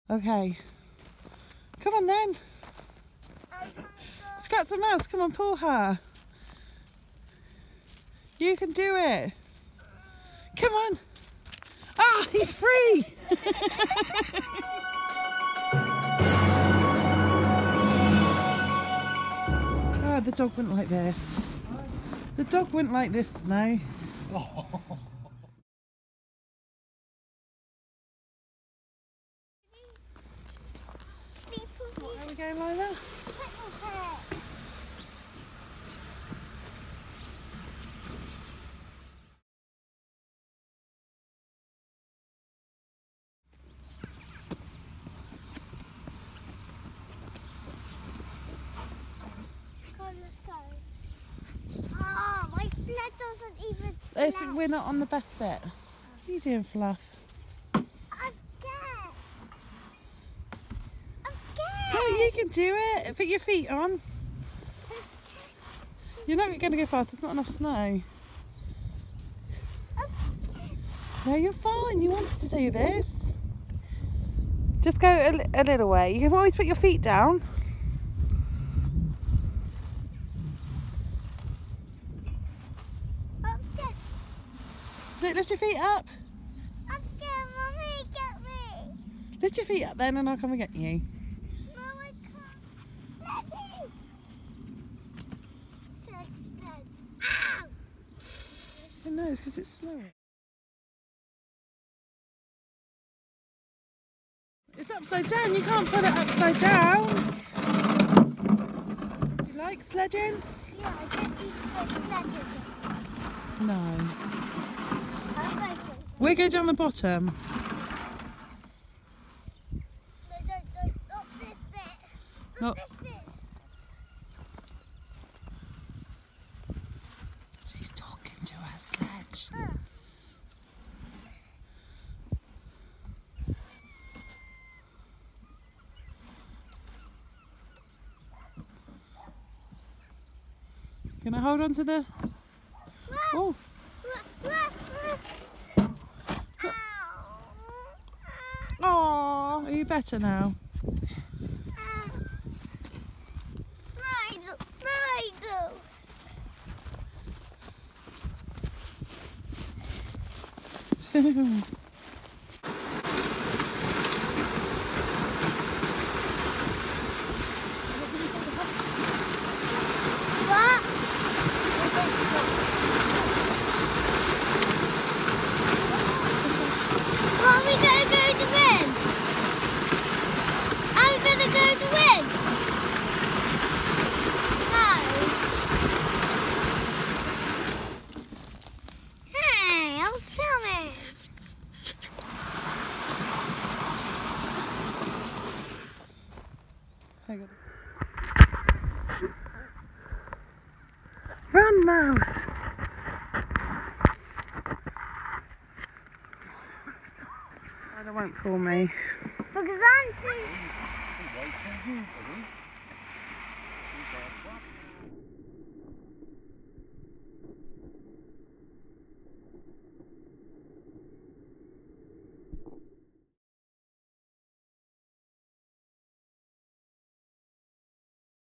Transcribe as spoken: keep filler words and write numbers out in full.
Okay. Come on then. Scratch the mouse. Come on, pull her. You can do it. Come on. Ah, he's free. Oh, the dog wouldn't like this. The dog wouldn't like this, Snow. What, are we going, Lila? Let's go. Oh, my sled doesn't even It's, slap. we're not on the best bit. What are you doing, Fluff? I'm scared. I'm scared. Oh, you can do it. Put your feet on. You're not going to go fast. There's not enough snow. I'm scared. No, you're fine. You wanted to do this. Just go a, li- a little way. You can always put your feet down. I'm scared. Look, lift your feet up. I'm scared. Mommy, get me. Lift your feet up then and I'll come and get you. No, I can't. Let me. Sled, sled. Ow. Oh, no, it's because it's snowing. It's upside down. You can't put it upside down. Do you like sledging? Yeah, I don't need to go sledding. No. I'm going to. We'll go down the bottom. No, don't, don't, not this bit. Not Not- this bit. She's talking to her sledge. Uh. Can I hold on to the... Oh, oh, are you better now? Slide, slide. What? Are we gonna go to Wins? Are we gonna go to Wins? No. Hey, I was filming. Hang on. Run, mouse! Oh, they won't pull me. Because I'm too... Wait for you, buddy.